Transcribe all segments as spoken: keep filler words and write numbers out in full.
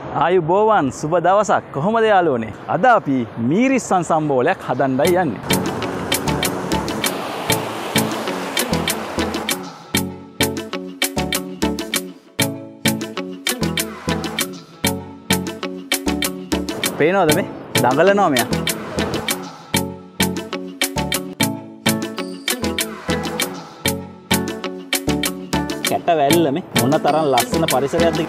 ආයුබෝවන් සුබ දවසක් කොහොමද යාළුවනේ අද අපි මීරිස්සන් සම්බෝලයක් හදන්නයි යන්නේ පේනවද මේ දඟලනවා මෙයා කැට වැල්ල මේ මොන තරම් ලස්සන පරිසරයක්ද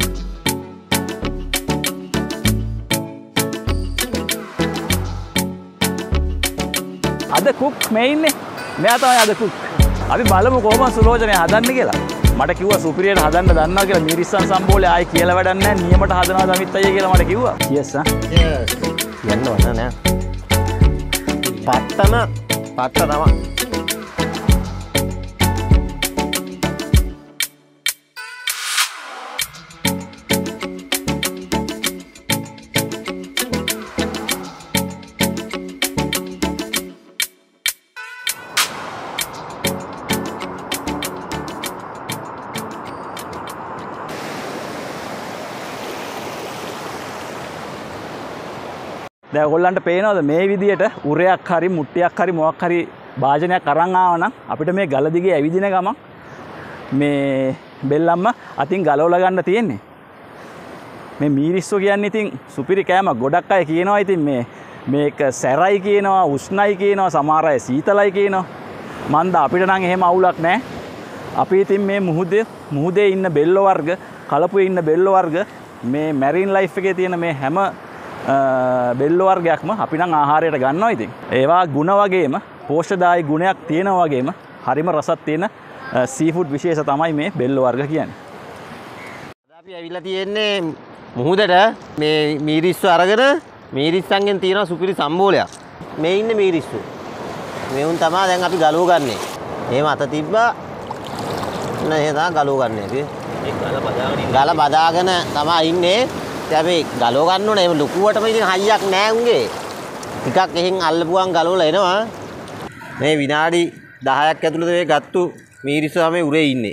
අද කුක් මේ ඉන්නේ මෙයා තමයි අද කුක් අපි බලමු කොහොමද සුලෝචනය හදන්නේ කියලා මට කිව්වා සුපිරියට හදන්න දන්නවා කියලා මීරිස්සන් සම්බෝලේ ආයි කියලා වැඩක් නැහැ නියමට හදනවා දමිත් අයියා කියලා මට කිව්වා yes ආ යන්න ඕන නෑ පත්තන පත්ත තමයි දැන් ඔයගොල්ලන්ට පේනවද මේ විදියට උරයක් හරි මුට්ටියක් හරි මොකක් හරි භාජනයක් අරන් ආවනම් අපිට මේ ගල දිගේ ඇවිදින ගමන් මේ බෙල්ලම්ම අතින් ගලවලා ගන්න තියෙන්නේ මේ මීරිස්සෝ කියන්නේ ඉතින් සුපිරි කෑම ගොඩක් අය කියනවා ඉතින් මේ මේක සැරයි කියනවා උෂ්ණයි කියනවා සමහර අය සීතලයි කියනවා මන්ද අපිට නම් එහෙම අවුලක් නැහැ අපි ඉතින් මේ මුහුදේ මුහුදේ ඉන්න බෙල්ලෝ වර්ග කලපුවේ ඉන්න බෙල්ලෝ වර්ග මේ මැරින් ලයිෆ් එකේ තියෙන මේ හැම බෙල්ලෝ වර්ගයක්ම අපි නම් ආහාරයට ගන්නවා ඉතින් ඒවා ගුණ වගේම පෝෂ්‍යදායී ගුණයක් තියෙනවා වගේම හරිම රසක් තියෙන සී ෆුඩ් විශේෂ තමයි මේ බෙල්ලෝ වර්ග කියන්නේ. අද අපි ඇවිල්ලා තියෙන්නේ මුහුදට මේ මීරිස්සු අරගෙන මීරිස්සන්ගෙන් තියෙන සුපිරි සම්බෝලයක්. මේ ඉන්නේ මීරිස්සු. මේ උන් තමයි දැන් අපි ගලව ගන්නෙ. එහෙම අත තිබ්බා නේද ගලව ගන්නෙ අපි. ඒ ගල බදාගෙන ගල බදාගෙන තමයි ඉන්නේ. අපි ගලව ගන්න ඕනේ. ඒ ලොකුවටම ඉතින් හයියක් නෑ උන්ගේ. ටිකක් එහෙන් අල්ලපුවාන් ගලවලා එනවා. මේ විනාඩි දහයක් ඇතුළත මේ ගත්තු මීරිස්සු තමයි උරේ ඉන්නේ.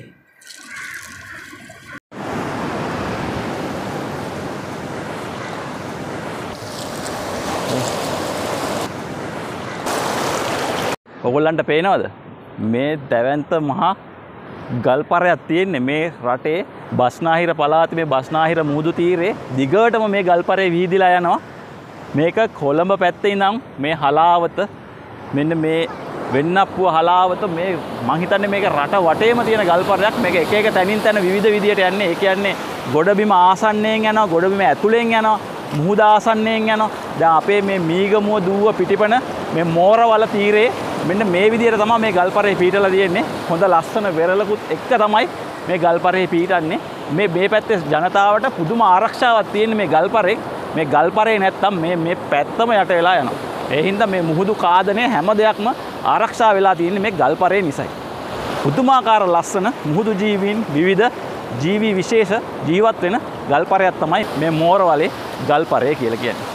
ඔයගොල්ලන්ට පේනවද? මේ දැවැන්ත මහා ගල්පරයක් තියෙන්නේ මේ රටේ බස්නාහිර පළාතේ මේ බස්නාහිර මුහුදු තීරේ දිගටම මේ ගල්පරේ වීදිලා යනවා මේක කොළඹ පැත්තේ ඉඳන් මේ හලාවත මෙන්න මේ වෙන්නප්පුව හලාවත මේ මං හිතන්නේ මේක රට වටේම තියෙන ගල්පරයක් මේක එක එක තැනින් තැන විවිධ විදියට යන්නේ ඒ කියන්නේ ගොඩබිම ආසන්නයෙන් යනවා ගොඩබිම ඇතුලෙන් යනවා මුහුද ආසන්නයෙන් යනවා දැන් අපේ මේ මීගමුව දුව පිටිපන මේ මෝරවල තීරේ මෙන්න මේ විදියට තමයි මේ ගල්පරේ පීටලා තියෙන්නේ හොඳ ලස්සන වෙරළකුත් එක්ක තමයි මේ ගල්පරේ පීටන්නේ මේ මේ පැත්තේ ජනතාවට පුදුම ආරක්ෂාවක් තියෙන මේ ගල්පරේ මේ ගල්පරේ නැත්තම් මේ මේ පැත්තම යට වෙලා යනවා ඒ හින්දා මේ මුහුදු කාදනේ හැම දෙයක්ම ආරක්ෂා වෙලා තියෙන්නේ මේ ගල්පරේ නිසයි පුදුමාකාර ලස්සන මුහුදු ජීවීන් විවිධ ජීවි විශේෂ ජීවත් වෙන ගල්පරයක් තමයි මේ මෝරවලේ ගල්පරේ කියලා කියන්නේ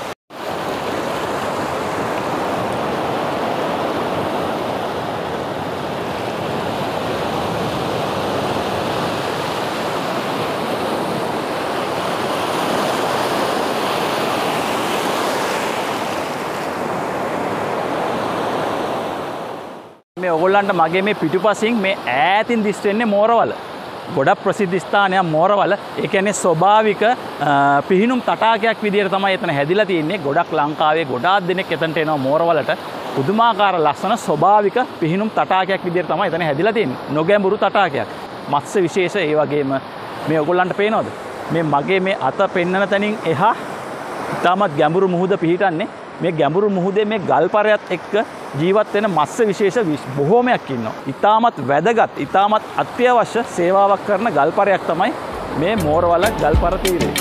මේ ඔයගොල්ලන්ට මගේ මේ පිටුපසින් මේ ඈතින් දිස් වෙන්නේ මෝරවල. ගොඩක් ප්‍රසිද්ධ ස්ථානයක් මෝරවල. ඒ කියන්නේ ස්වභාවික පිහිනුම් තටාකයක් විදියට තමයි එතන හැදිලා තියෙන්නේ. ගොඩක් ලංකාවේ ගොඩාක් දෙනෙක් එතනට එනවා මෝරවලට. පුදුමාකාර ලස්සන ස්වභාවික පිහිනුම් තටාකයක් විදියට තමයි එතන හැදිලා තියෙන්නේ. නොගැඹුරු තටාකයක්. මත්ස්‍ය විශේෂ ඒ වගේම මේ ඔයගොල්ලන්ට පේනවද? මේ මගේ මේ අත පෙන්නන තැනින් එහා ඉතාමත් ගැඹුරු මුහුද පිහිටන්නේ. මේ ගැඹුරු මුහුදේ මේ ගල්පරයත් එක්ක ජීවත් වෙන මත්ස්‍ය විශේෂ බොහෝමයක් ඉන්නවා. ඉතාමත් වැදගත්, ඉතාමත් අත්‍යවශ්‍ය සේවාවක් කරන ගල්පරයක් තමයි මේ මෝරවල ගල්පර තීරය.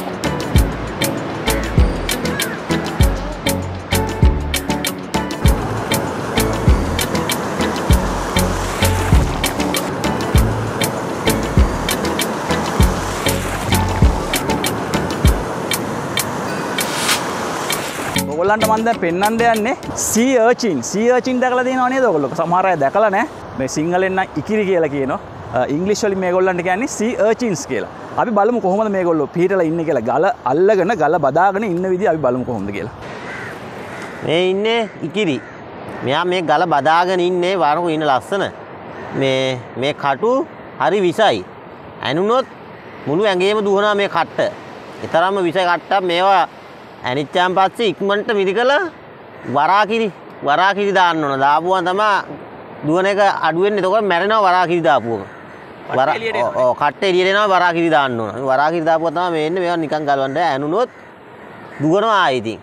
ඔයගොල්ලන්ට මම දැන් පෙන්වන්න යන්නේ sea urchin. sea urchin දැකලා තියෙනව නේද ඔයගොල්ලෝ? සමහර අය දැකලා නැහැ. මේ සිංහලෙන් නම් ඉකිරි කියලා කියනවා. ඉංග්‍රීසි වලින් මේගොල්ලන්ට කියන්නේ sea urchins කියලා. අපි බලමු කොහොමද මේගොල්ලෝ පිටලා ඉන්නේ කියලා. ගල අල්ලගෙන ගල බදාගෙන ඉන්න විදිය අපි බලමු කොහොමද කියලා. මේ ඉන්නේ ඉකිරි. මෙයා මේ ගල බදාගෙන ඉන්නේ වරකු ඉන්න ලස්සන. මේ මේ කටු හරි විසයි. ඇනුනොත් මුළු ඇඟේම දුවනවා මේ කට්ට. ඒ තරම්ම විස කට්ටක් මේවා ඇනිච්චාන් පස්සේ ඉක්මනට මිරිකලා වරාකිරි වරාකිරි දාන්න ඕන. දාපුවා තමයි දුවන එක අඩු වෙන්නේ. එතකොට මැරෙනවා වරාකිරි දාපුවම. වර ඔව් කට්ට එළියට එනවා වරාකිරි දාන්න ඕන. වරාකිරි දාපුවා තමයි මේ එන්නේ. මේවා නිකන් ගලවන්න ඇනුනොත් දුවනවා ආයි ඉතින්.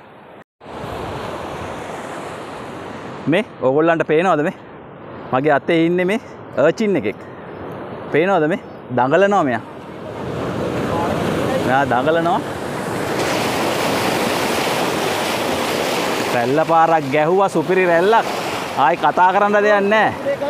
මේ ඕගොල්ලන්ට පේනවද මේ? මගේ අතේ ඉන්නේ මේ අර්චින් එකෙක්. පේනවද මේ? දඟලනවා මෙයා. මෙයා දඟලනවා. රැල්ල පාරක් ගැහුවා සුපිරි රැල්ලක්. ආයි කතා කරන්න දෙයක් නැහැ.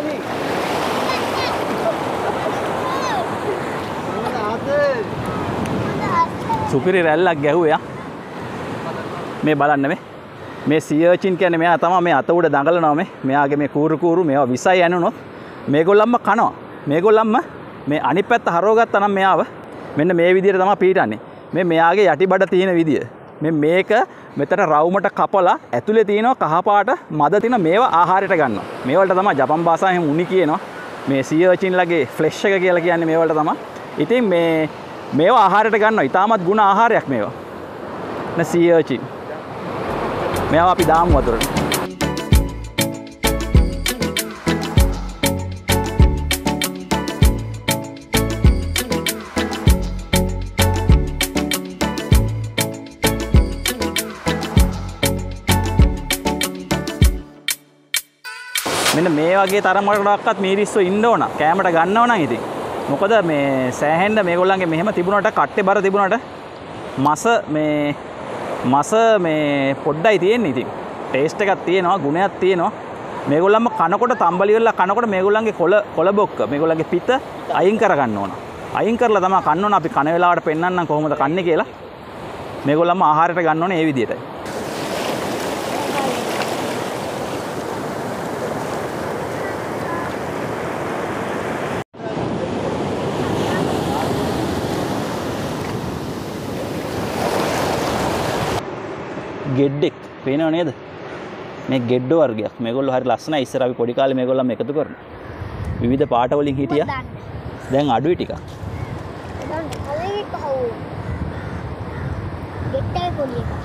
සුපිරි රැල්ලක් ගැහුවා. මේ බලන්න මේ. මේ සියර්චින් කියන්නේ මෙයා තමයි මේ අත උඩ දඟලනවා මේ. මෙයාගේ මේ කූරු කූරු මේවා විසයි ඇනුනොත් මේගොල්ලන්ම කනවා. මේගොල්ලන්ම මේ අනිත් පැත්ත හරවගත්තා නම් මෙයාව මෙන්න මේ විදිහට තමයි පීඩන්නේ. මේ මෙයාගේ යටිබඩ තියෙන විදිය. මේ මේක මෙතන රවුමට කපලා ඇතුලේ තියෙනවා කහපාට මද තියෙන මේවා ආහාරයට ගන්නවා. මේවලට තමයි ජපන් භාෂාවෙන් උනි කියනවා. මේ සියර්චින්ලගේ ෆ්ලෙෂ් එක කියලා කියන්නේ මේවලට තමයි. ඉතින් මේ මේවා ආහාරයට ගන්නවා. ඊටමත් ගුණ ආහාරයක් මේවා. න සියර්චින්. මේවා අපි දාමු වතුරට. මෙන්න මේ වගේ තරමකටවත් මීරිස්සෝ ඉන්න ඕන. කැමරට ගන්නව නම් ඉතින්. මොකද මේ සෑහෙන්න මේගොල්ලන්ගේ මෙහෙම තිබුණාට කට්ටේ බර තිබුණාට මස මේ මස මේ පොඩ්ඩයි තියෙන්නේ ඉතින්. ටේස්ට් එකක් තියෙනවා, ගුණයක් තියෙනවා. මේගොල්ලන්ම කනකොට තම්බලි වල කනකොට මේගොල්ලන්ගේ කොළ කොළ බොක්ක, මේගොල්ලන්ගේ පිට අයින් කර ගන්න ඕන. අයින් කරලා තමයි කන්න ඕන. අපි කන වෙලාවට පෙන්නන්නම් කොහොමද කන්නේ කියලා. මේගොල්ලන්ම ආහාරයට ගන්න ඕනේ මේ විදිහටයි. ගෙඩ්ඩෙක් පේනව නේද? මේ ගෙඩ්ඩෝ වර්ගයක්. මේගොල්ලෝ හරි ලස්සනයි. ඉස්සර අපි පොඩි කාලේ මේගොල්ලන්ම එකතු කරනවා. විවිධ පාට වලින් හිටියා. දැන් අඩුයි ටිකක්. දැන් කලේ කහුව. ගෙඩ්ඩේ පොඩි එක.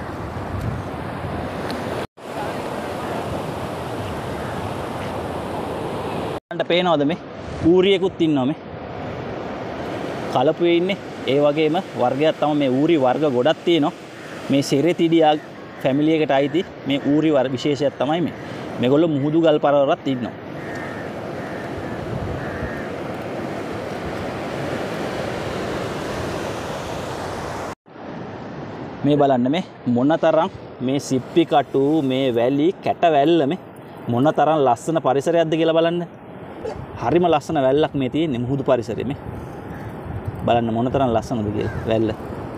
අන්ට පේනවද මේ? ඌරියෙකුත් ඉන්නවා මේ. කලපුවේ ඉන්නේ. ඒ වගේම වර්ගයක් තමයි මේ ඌරි වර්ග ගොඩක් තියෙනවා. මේ සෙරෙතිඩියා ෆැමිලි එකට අයිති මේ ඌරි වර්ග විශේෂයක් තමයි මේ. මේගොල්ලෝ මුහුදු ගල් පරවරත් ඉන්නවා. මේ බලන්න මේ මොනතරම් මේ සිප්පි කටු මේ වැලි කැට වැල්ල මේ මොනතරම් ලස්සන පරිසරයක්ද කියලා බලන්න. හරිම ලස්සන වැල්ලක් මේ තියෙන්නේ මුහුදු පරිසරෙ මේ. බලන්න මොනතරම් ලස්සනද කියලා වැල්ල.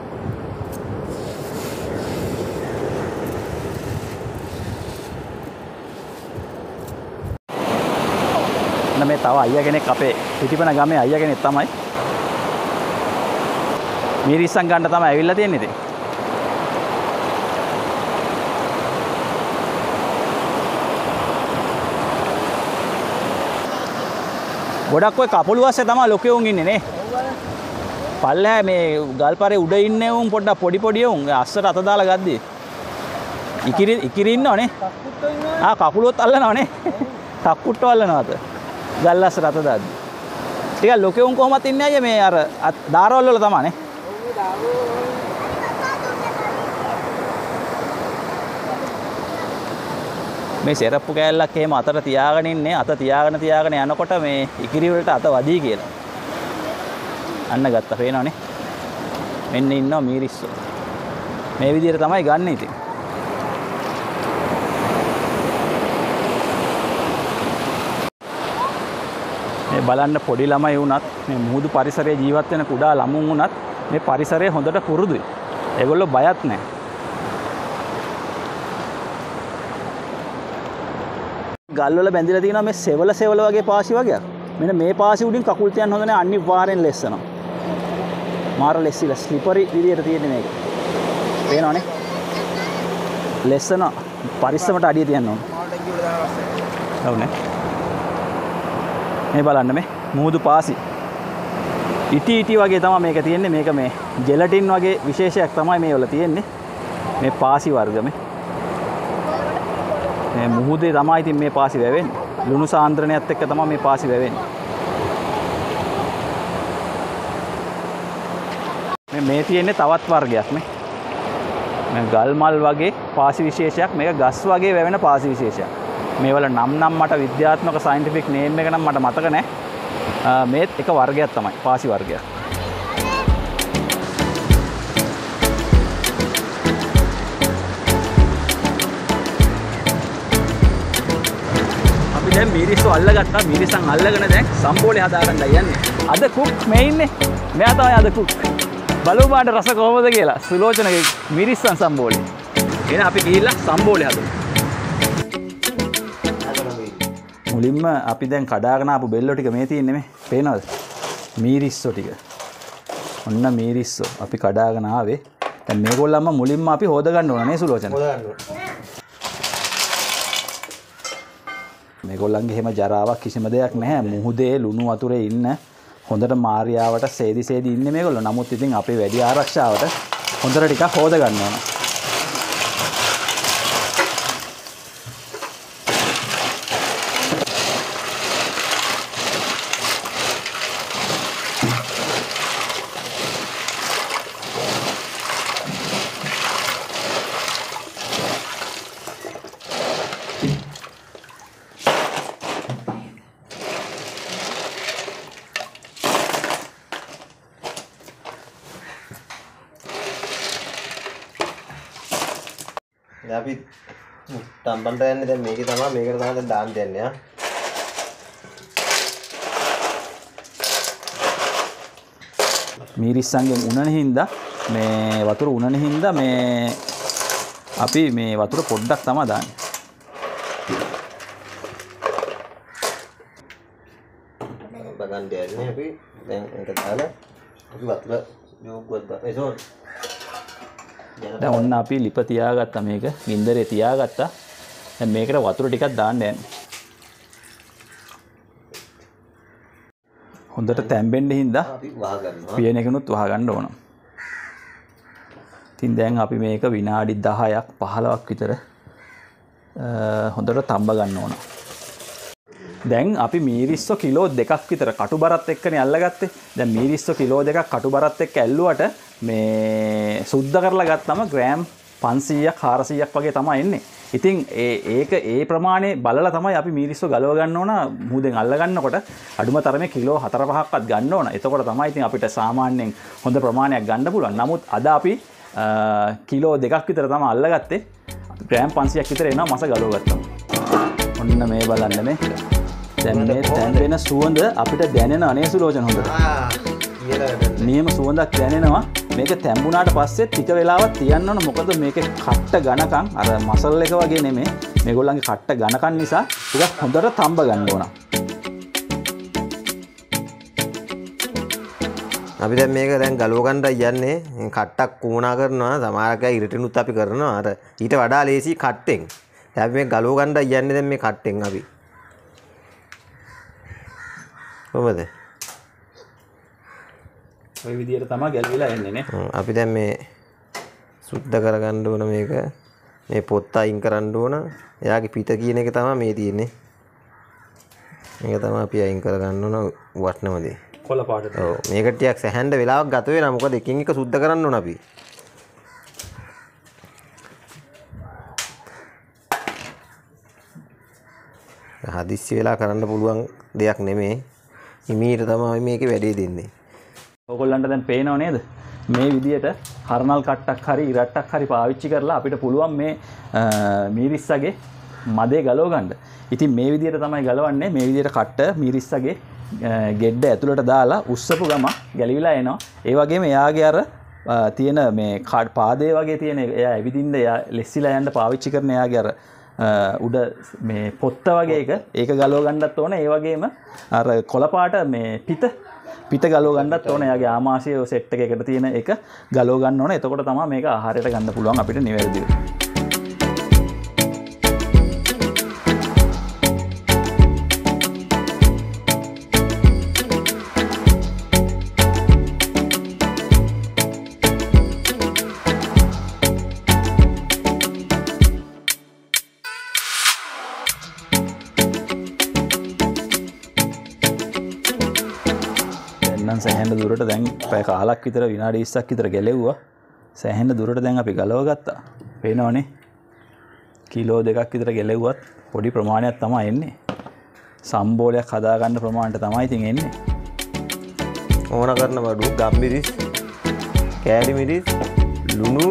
මේ තව අයියා කෙනෙක් අපේ පිටිපන ගමේ අයියා කෙනෙක් තමයි. මීරිස්සන් ගන්න තමයි ඇවිල්ලා තියෙන්නේ ඉතින්. ගොඩක් ඔය කපුළු වස්සේ තමයි ලොකේ උන් ඉන්නේ නේ. පල්ලෑ මේ ගල්පාරේ උඩ ඉන්නේ උන් පොඩ්ඩක් පොඩි පොඩි උන් අස්සට අත දාලා ගද්දි. ඉකිරි ඉකිරි ඉන්නවනේ. ආ කකුලොත් අල්ලනවනේ. කක්කුට්ටෝ අල්ලනවාද? ගල්ලස් රත දාද්දි. ටිකක් ලොකේ උන් කොහොමද ඉන්නේ අයියා මේ අර දාරවල වල තමයිනේ. මේ සෙරප්පු කෑල්ලක් එහෙම අතට තියාගෙන ඉන්නේ. අත තියාගෙන තියාගෙන යනකොට මේ ඉකිරි වලට අත වදී කියලා. අන්න ගත්තා පේනවනේ. මෙන්න ඉන්නවා මීරිස්සෝ. මේ විදිහට තමයි ගන්න ඉතින්. මේ බලන්න පොඩි ළමයි වුණත් මේ මුහුදු පරිසරයේ ජීවත් වෙන කුඩා ළමුන් වුණත් මේ පරිසරය හොඳට පුරුදුයි. ඒගොල්ලෝ බයත් නැහැ. ගල් වල බැඳිලා තියෙනවා මේ සෙවල සෙවල වගේ පාසි වගේක්. මෙන්න මේ පාසි උඩින් කකුල් තියන්න හොඳ නැහැ. අනිවාර්යෙන් ලෙස්සනවා. මාර ලෙස්සිලා ස්ලිපරි විදියට තියෙන්නේ මේක. පේනවනේ. ලෙස්සන පරිස්සමට අඩිය තියන්න ඕන. ඔව්නේ. මේ බලන්න මේ මුහුදු පාසි. ඉටි ඉටි වගේ තමයි මේක තියෙන්නේ. මේක මේ ජෙලටින් වගේ විශේෂයක් තමයි මේ වල තියෙන්නේ. මේ පාසි වර්ග මේ. මේ මුහුදේ තමයි ඉතින් මේ පාසි වැවෙන්නේ. ලුණු සාන්ද්‍රණයත් එක්ක තමයි මේ පාසි වැවෙන්නේ. මේ මේ තියෙන්නේ තවත් වර්ගයක් මේ. මේ ගල් මල් වගේ පාසි විශේෂයක්. මේක ගස් වගේ වැවෙන පාසි විශේෂයක්. මේවල නම් නම් මට විද්‍යාත්මක සයන්ටිෆික් නේම් එක නම් මට මතක නැහැ. මේත් එක වර්ගයක් තමයි පාසි වර්ගයක්. අපි දැන් මීරිස්සු අල්ලගත්තා. මීරිස්සන් අල්ලගෙන දැන් සම්බෝලේ හදාගන්නයි යන්නේ. අද කුක් මේ ඉන්නේ. මෙයා තමයි අද කුක්. බලමු බාට රස කොහොමද කියලා. සුලෝචනගේ මීරිස්සන් සම්බෝලේ. එහෙනම් අපි ගිහිල්ලා සම්බෝලේ හදමු. මුලින්ම අපි දැන් කඩාගෙන ආපු බෙල්ලෝ ටික මේ තියෙන්නේ මේ. පේනවද? මීරිස්සෝ ටික. ඔන්න මීරිස්සෝ අපි කඩාගෙන ආවේ. දැන් මේගොල්ලන්ම මුලින්ම අපි හොද ගන්න ඕන නේ සුලෝචන. හොද ගන්න ඕන. මේගොල්ලන්ගේ හැම ජරාවක් කිසිම දෙයක් නැහැ. මුහුදේ ලුණු වතුරේ ඉන්න හොඳට මාර්යාවට සේදි සේදි ඉන්නේ මේගොල්ලෝ. නමුත් ඉතින් අපේ වැඩි ආරක්ෂාවට හොඳට ටිකක් හොද ගන්න ඕන. අපි තම්බන්ට යන්නේ දැන් මේකේ තමයි මේකට තමයි දැන් දාන්න දෙන්නේ ආ. මීරිස්සන්ගෙන් උණන හින්දා මේ වතුර උණන හින්දා මේ අපි මේ වතුර පොඩ්ඩක් තමයි දාන්නේ. බගන් දෙන්නේ අපි දැන් ඒක දාලා අපි වතුර යොග්ගුවක් දාන්න. ඒසෝ දැන් ඔන්න අපි ලිප තියාගත්තා මේක ගින්දරේ තියාගත්තා. දැන් මේකට වතුර ටිකක් දාන්න යන්නේ. හොඳට තැම්බෙන්න හින්දා අපි වහ ගන්නවා. පියන එකනුත් වහ ගන්න ඕන. ඉතින් දැන් අපි මේක විනාඩි දහයක් පහළොවක් විතර හොඳට තම්බ ගන්න ඕන. දැන් අපි මීරිස්සෝ කිලෝ දෙකක් විතර කටුබරත් එක්කනේ අල්ලගත්තේ. දැන් මීරිස්සෝ කිලෝ දෙකක් කටුබරත් එක්ක ඇල්ලුවට මේ සුද්ධ කරලා ගත්තම ග්‍රෑම් පන්සීයක් හාරසීයක් වගේ තමයි එන්නේ. ඉතින් ඒ ඒක ඒ ප්‍රමාණය බලලා තමයි අපි මීරිස්සෝ ගලව ගන්න ඕන. මුහුදෙන් අල්ල ගන්නකොට අඩුම තරමේ කිලෝ හතර පහක්වත් ගන්න ඕන. එතකොට තමයි ඉතින් අපිට සාමාන්‍යයෙන් හොඳ ප්‍රමාණයක් ගන්න පුළුවන්. නමුත් අද අපි කිලෝ දෙකක් විතර තමයි අල්ලගත්තේ. ග්‍රෑම් පන්සීයක් විතර එනවා මස ගලව ගත්තා. ඔන්න මේ බලන්න මේ. දැන් මේ තැම්බෙන සුවඳ අපිට දැනෙන අනේ සුලෝචන හොඳට. ආ ඊළඟට නියම සුවඳක් දැනෙනවා. මේක තැම්බුණාට පස්සේ ටික වෙලාවක් තියන්න ඕන. මොකද මේකේ කට්ට ඝනකම් අර මසල් එක වගේ නෙමෙයි. මේගොල්ලන්ගේ කට්ට ඝනකම් නිසා ටිකක් හොඳට තම්බ ගන්න ඕන. අපි දැන් මේක දැන් ගලව ගන්නයි යන්නේ. කට්ටක් කුමනා කරනවා. සමහරක් අය ඉරටිනුත් අපි කරනවා. අර ඊට වඩා ලේසි කට්ටෙන්. දැන් අපි මේක ගලව ගන්නයි යන්නේ දැන් මේ කට්ටෙන් අපි. කොහමද? ওই විදියට තමයි ගැලවිලා එන්නේ නේ. අපි දැන් මේ සුද්ධ කරගන්න ඕන මේක. මේ පොත්ත අයින් කරන්න ඕන. එයාගේ පිට කියන එක තමයි මේ තියෙන්නේ. මේක තමයි අපි අයින් කරගන්න ඕන වටනම දේ. කොළ පාටට. ඔව් මේක ටිකක් සැහැඬ වෙලාවක් ගත වෙනවා. මොකද එකින් එක සුද්ධ කරන්න ඕන අපි. හදිස්සි වෙලා කරන්න පුළුවන් දෙයක් නෙමෙයි. හිමීට තමයි මේකේ වැඩේ දෙන්නේ. ඔයගොල්ලන්ට දැන් පේනව නේද? මේ විදියට හර්නල් කට්ටක් හරි ඉරට්ටක් හරි පාවිච්චි කරලා අපිට පුළුවන් මේ මීරිස්සගේ මදේ ගලව ගන්න. ඉතින් මේ විදියට තමයි ගලවන්නේ. මේ විදියට කට්ට මීරිස්සගේ ගෙඩ්ඩ ඇතුළට දාලා උස්සපු ගම ගැලවිලා එනවා. ඒ වගේම එයාගේ අර තියෙන මේ පාදේ වගේ තියෙන එයා ඇවිදින්න එයා ලෙස්සිලා යන්න පාවිච්චි කරන එයාගේ අර උඩ මේ පොත්ත වගේ එක ඒක ගලව ගන්නත් ඕන. ඒ වගේම අර කොළ පාට මේ පිට පිට ගලව ගන්නත් ඕන. එයාගේ ආමාශය සෙට් එකකට තියෙන එක ගලව ගන්න ඕන. එතකොට තමයි මේක ආහාරයට ගන්න පුළුවන් අපිට නිවැරදිව. සෑහෙන දුරට දැන් පැය කාලක් විතර විනාඩි විස්සක් විතර ගැලෙව්වා. සෑහෙන දුරට දැන් අපි ගලව ගත්තා. පේනවනේ. කිලෝ දෙකක් විතර ගැලෙව්වත් පොඩි ප්‍රමාණයක් තමයි එන්නේ. සම්බෝලයක් හදාගන්න ප්‍රමාණයට තමයි ඉතින් එන්නේ. ඕන කරන බඩු ගම්මිරිස්, කෑලි මිරිස්, ලුණු,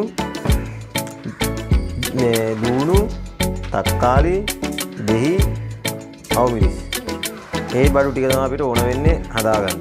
මේ ලුණු, තක්කාලි, දෙහි, අවු මිරිස්. මේ බඩු ටික තමයි අපිට ඕන වෙන්නේ හදාගන්න.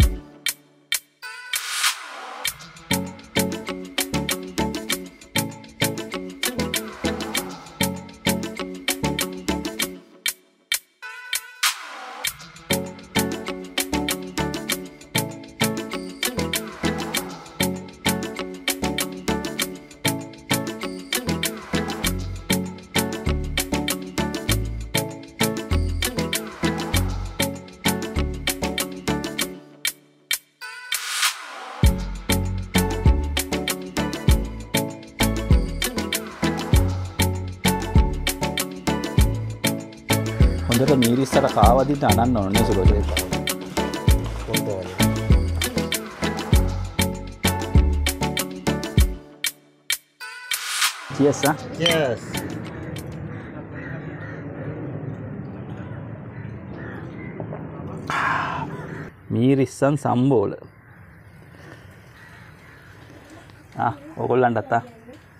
හොඳට මීරිස්සට කාවදින්න අනන්න ඕනේ සුලෝචන. Cheers, huh? Yes. මීරිස්සන් සම්බෝල. ආ, ඔයගොල්ලන්ටත් ආ.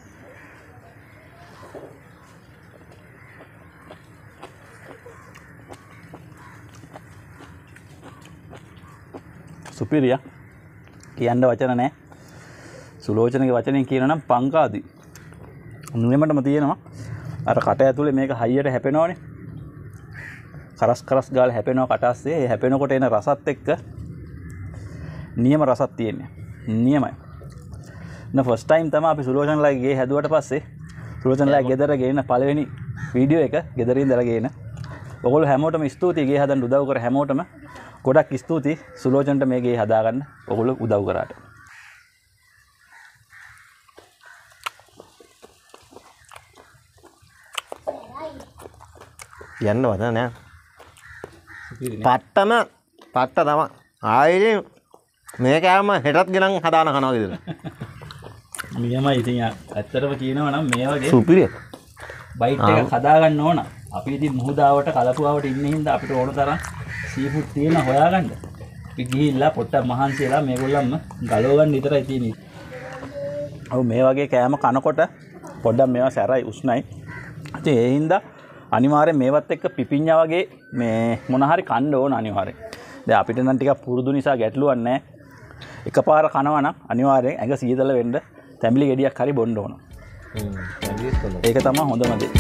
සුපිරිය කියන්න වචන නැහැ. සුලෝචනගේ වචනෙන් කියනවා නම් පංකාදි. නියමටම තියෙනවා. අර කට ඇතුලේ මේක හයියට හැපෙනවනේ. කරස් කරස් ගාලා හැපෙනවා කට ඇස්සේ. ඒ හැපෙනකොට එන රසත් එක්ක නියම රසක් තියෙන්නේ. නියමයි. න ෆස්ට් ටයිම් තමයි අපි සුලෝචනලාගේ ගේ හැදුවට පස්සේ සුලෝචනලාගේ ගෙදර ගේන පළවෙනි වීඩියෝ එක ගෙදරින් ඉඳලා ගේන. ඔයගොල්ලෝ හැමෝටම ස්තුතියි ගේ හදන්න උදව් කර හැමෝටම. ගොඩක් ස්තුතියි සුලෝචනට මේ ගේ හදාගන්න ඔයගොල්ලෝ උදව් කරාට. යන්න වදන නෑ. පට්ටම පට්ට තමයි. ආයේ මේ කෑම හෙටත් ගෙනන් හදාන කනවා ගෙදර. නියමයි ඉතින් ඇත්තටම කියනවා නම් මේ වගේ සුපිරිය. බයිට් එකක් හදාගන්න ඕන. අපි ඉතින් මුහුදාවට කලපුවාවට ඉන්නේ හින්දා අපිට ඕන තරම් සීෆුඩ් තියෙන හොයාගන්න. අපි ගිහිල්ලා පොට්ටක් මහන්සි වෙලා මේගොල්ලන්ම ගලව ගන්න විතරයි තියෙන්නේ. ඔව් මේ වගේ කෑම කනකොට පොඩ්ඩක් මේවා සැරයි උෂ්ණයි. ඉතින් ඒ හින්දා අනිවාර්යෙන් මේවත් එක්ක පිපිඤ්ඤා වගේ මේ මොන හරි කන්න ඕන අනිවාර්යෙන්. දැන් අපිට නම් ටිකක් පුරුදු නිසා ගැටලුවක් නැහැ. එකපාර කනවා නම් අනිවාර්යෙන් ඇඟ සීතල වෙන්න තැඹිලි ගෙඩියක් හරි බොන්න ඕන. හ්ම්. තැඹිලිත් හොඳයි. ඒක තමයි හොඳම දේ.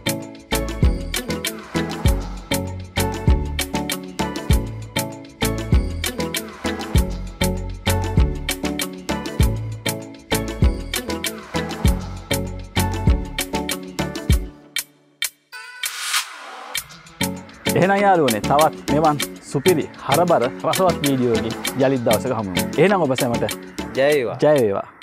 එහෙනම් යාළුවනේ තවත් මෙවන් සුපිරි හරබර රසවත් වීඩියෝ එකකින් යලිත් දවසක හමු වෙමු. එහෙනම් ඔබ සැමට ජය වේවා. ජය වේවා.